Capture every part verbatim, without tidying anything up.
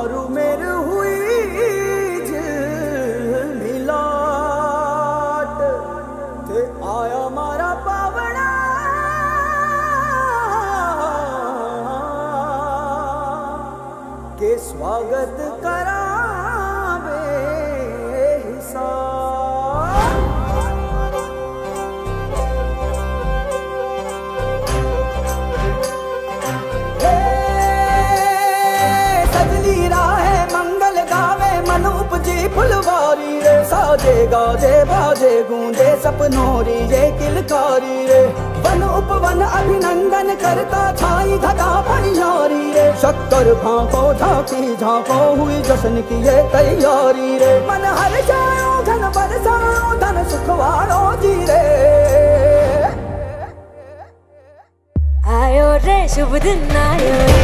मारू मेरे हुई मिलाट ते आया मारा पावड़ा के स्वागत करा फुलवारी रे साजे गाजे बाजे गूंजे सपनोरी रे किलकारी रे वन उपवन अभिनंदन करता छाई घटा भैयारी रे शक्कर भांको झांकी झांको हुई जश्न की ये तैयारी रे मन हर जाओ धन बरसाओ धन सुखवारो जी रे आयो रे शुभ दिन आयो रे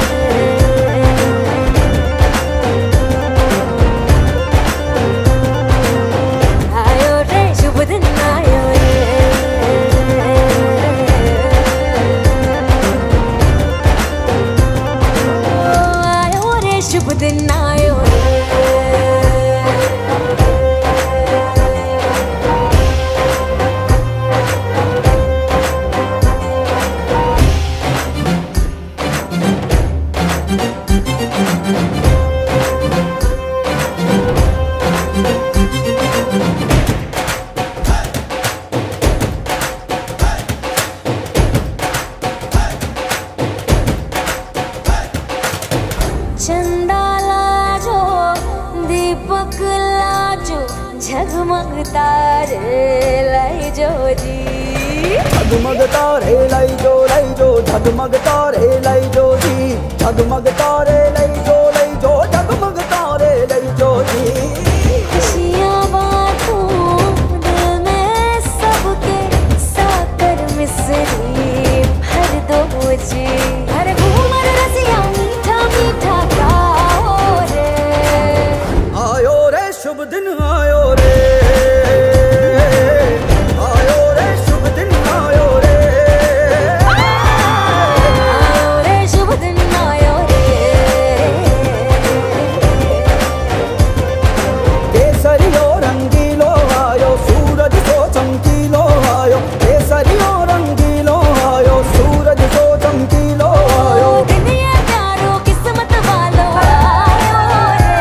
चंदा लाजो दीपक लाजो झगमग तारे लाई जो जी झगमग तारे लाई जो लाई जो झगमग तारे लाई जो जी झगमग तारे लाई जो लाई जो झगमग तारे लाई जो जी खुशियाँ बांटूं दिल में सबके साकर मिसरी भर दो जी हर घूमर रसिया मीठा मीठा शुभ दिन आयो रे आयो रे शुभ दिन आयो रे आयो रे शुभ दिन आयो रे केसरियो रंगीलो आयो सूरज को चमकीलो आयो केसरियो रंगीलो आयो सूरज को चमकीलो आयो दुनिया प्यारो किस्मत वालो आयो रे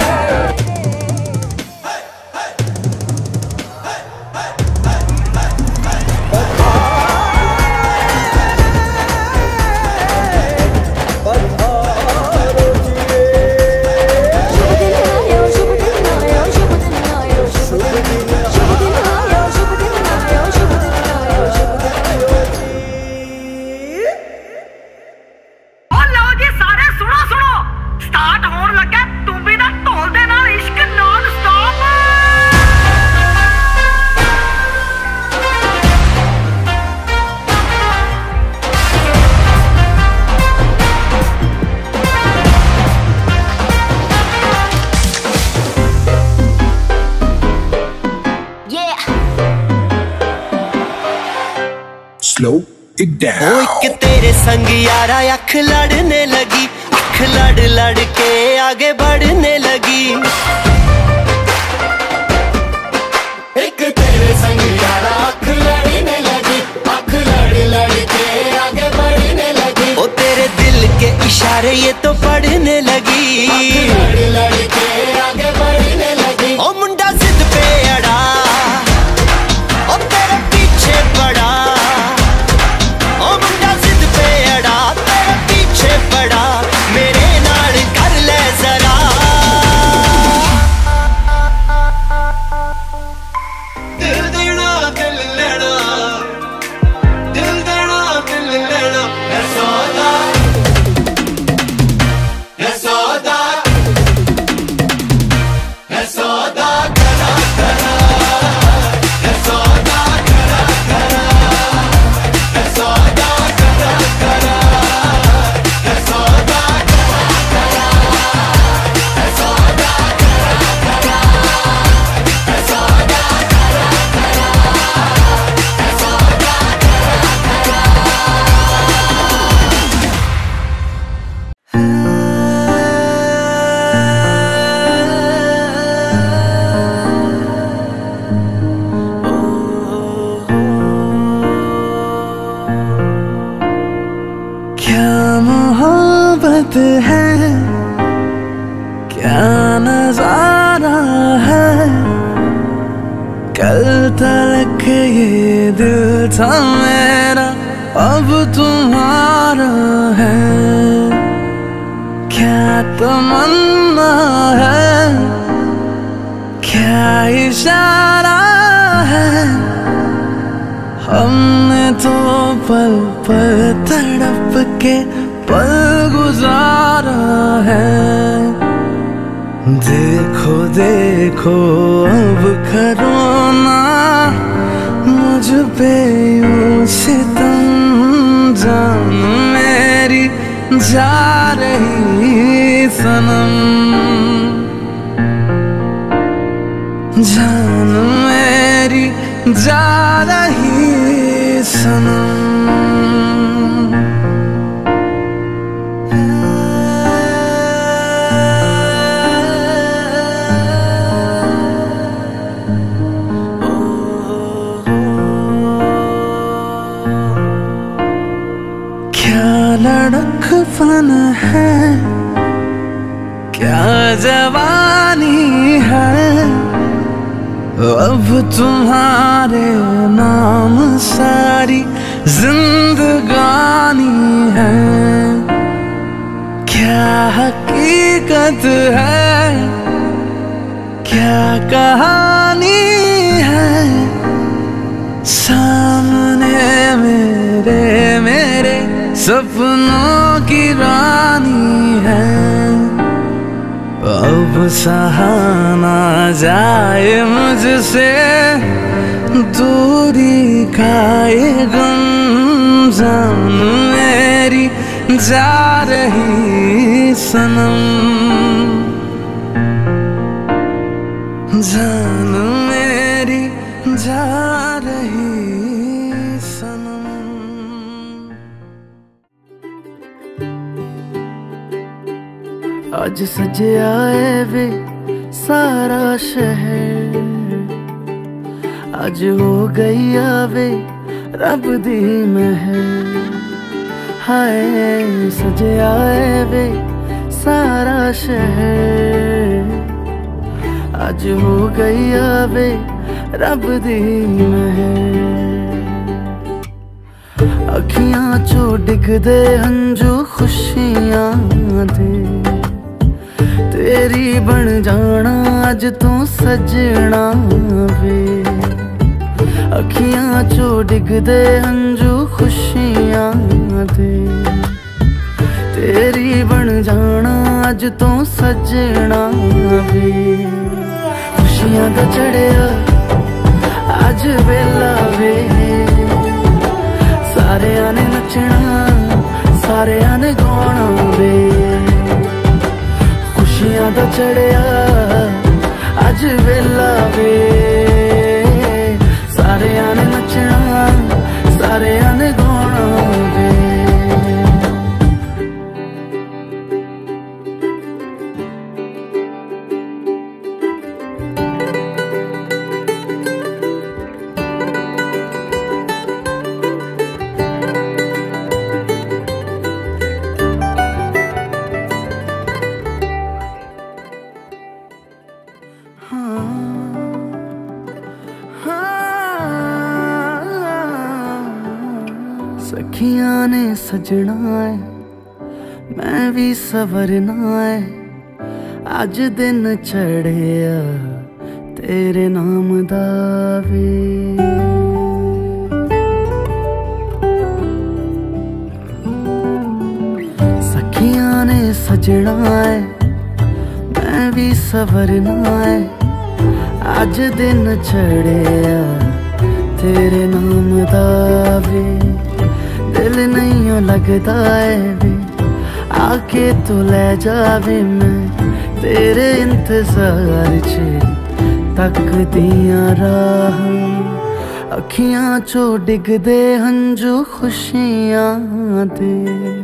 Slow it down. ओ एक तेरे संग यारा अख लड़ने लगी अख लड़ लड़ के आगे बढ़ने लगी एक तेरे संग यारा अख लड़ने लगी अख लड़ लड़ के आगे बढ़ने लगी ओ तेरे दिल के इशारे ये तो पढ़ने लगी लड़ लड़ के आगे बढ़ने लगी ओ मुंडा जिद पे अड़ा ओ तेरे पीछे पड़ा ओ मुंडा जिद पे अड़ा तेरे पीछे पड़ा मेरे नाल कर ले जरा क्या नजारा है, कल तक ये दिल था मेरा, अब तुम्हारा है। क्या तमन्ना है, क्या इशारा है, हमने तो पल पल तड़प के पल गुजारा है। देखो देखो अब करो ना मुझ पे यूं सितम, जान मेरी जा रही सनम, जान मेरी जा रही सनम। लड़कपन है, क्या जवानी है, अब तुम्हारे नाम सारी जिंदगानी है। क्या हकीकत है, क्या कहानी है, सामने मेरे मेरे सपनों की रानी है। अब सहाना जाए मुझसे दूरी का ये गम, जान मेरी जा रही सनम, जान मेरी जा रही सनम। आज सजया है वे सारा शहर, आज हो गई आवे रब दी महर। हाय सजया है वे सारा शहर, आज हो गई आवे रब दी महर। अखियां चो डिगदे हंजू खुशियां दे, तेरी बन जाना अज तू सजना वे। अखियां चो डिगदे हंजू खुशियां दे, तेरी बन जाना अज तू सजना वे। खुशियां दा चढ़िया अज वेला वे, सारेयां ने नचना सारेयां ने गाना वे। खुशियां दा चढ़िया अज वेला वे, सारेयां ने नचना सारेयां ने गाना वे। सखियां ने सजना है, मैं भी सवरना है, अज दिन चढ़िया तेरे नाम दा वे। सखियां ने सजना है, मैं भी सवरना है, अज दिन चढ़िया तेरे नाम दा वे। दिल नहीं लगता है वे, आके तू ले जावे, मैं तेरे इंतजार च तकदियां राह। अखियां चो डिगदे हंजू खुशियां दे,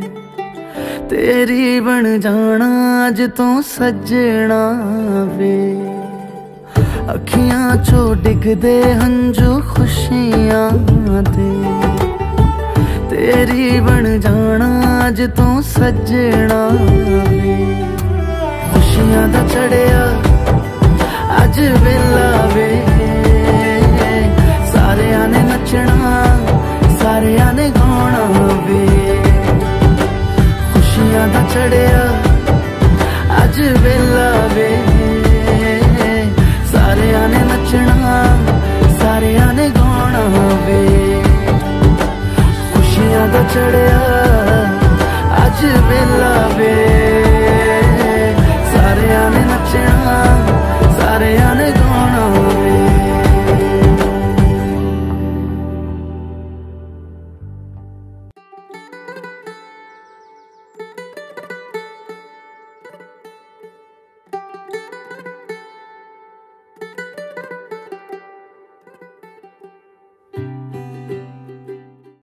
तेरी बन जाना अज तू सजना वे। अखियां चो डिगदे हंजू खुशियां दे, तेरी बन जाना अज तू सजना वे। खुशियां दा चढ़िया अज वेला वे, सारियां ने नचना सारियां ने गाना वे। खुशियां दा चढ़िया अज वेला वे, सारियां ने नचना सारियां ने गाना वे। खुशियां दा चढ़िया